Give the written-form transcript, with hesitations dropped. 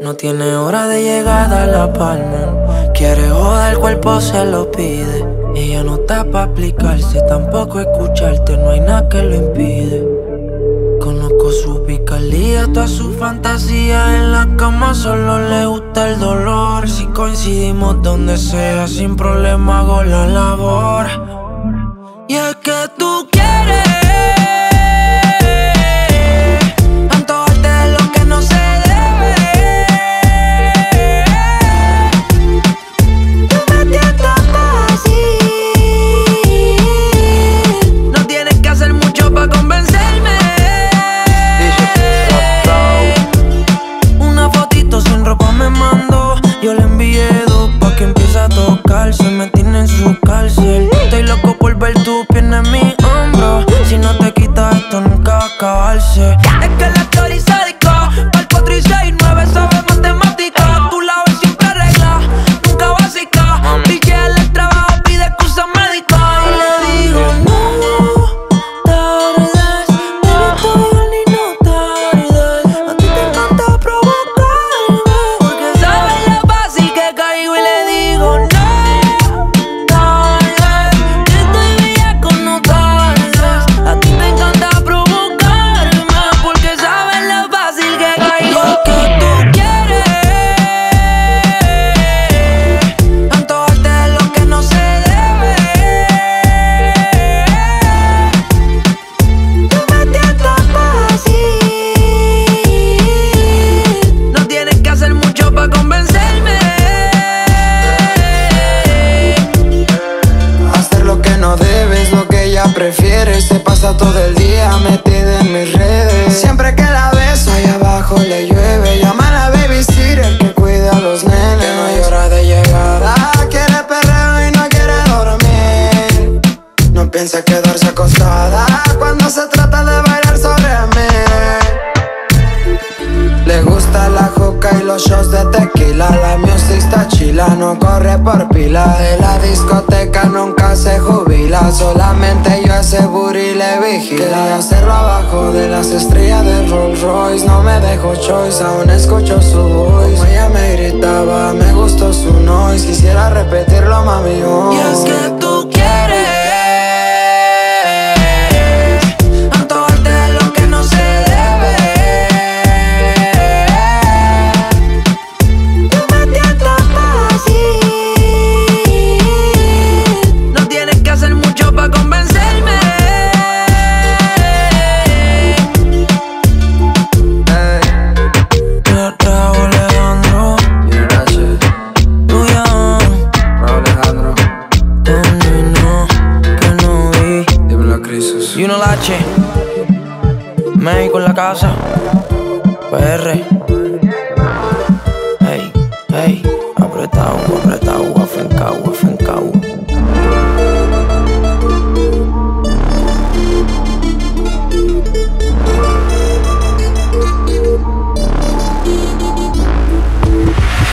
No tiene hora de llegada a La Palma. Quiere joder, el cuerpo se lo pide. Ella no está pa' aplicarse, tampoco escucharte, no hay nada que lo impide. Conozco su picardía, toda su fantasía. En la cama solo le gusta el dolor. Si coincidimos donde sea, sin problema hago la labor. Y es que tú quieres antojarte de lo que no se debe. Tú me tientas así. No tienes que hacer mucho pa' convencerme. Una fotito sin ropa me mandó. Yo le envié dos pa' que empiece a tocarse. Me tiene en su cárcel. Estoy loco por ver tu pierna en mi hombro. Si no te quitas esto nunca va a acabarse. Es que la story se dedicó pa'l 4 y 6, 9 sabe matemática. Tu lado es siempre regla, nunca básica. DJ el trabajo pide excusa médica. Y le digo no tardes, baby estoy al y no tardes. A ti te encanta provocarme, porque sabes lo fácil que caigo. Y le digo no prefieres, se pasa todo el día metida en mis redes. Siempre que la beso ahí abajo le llueve. Llama a la babysitter que cuida a los nenes. Que no hay hora de llegada. Quiere perreo y no quiere dormir. No piensa quedarse acostada cuando se trata de bailar sobre mí. Le gusta la juca y los shots de tequila. La music está chila, no corre por pila. De la discoteca nunca se jubila. Solamente yo a ese booty le vigila. Quería hacerlo abajo de las estrellas de Rolls Royce. No me dejó choice, aún escucho su voice. Como ella me gritaba, me gustó su noise. Quisiera repetirlo, mami, hoy. Y es que tú quieres antojarte de lo que no se debe. Tú me tientas así. No tienes que hacer mucho pa' convencerme. Raúl Alejandro, Alejandro, que no vi. Dímelo a Crisis. Y uno lache, México en la casa, PR.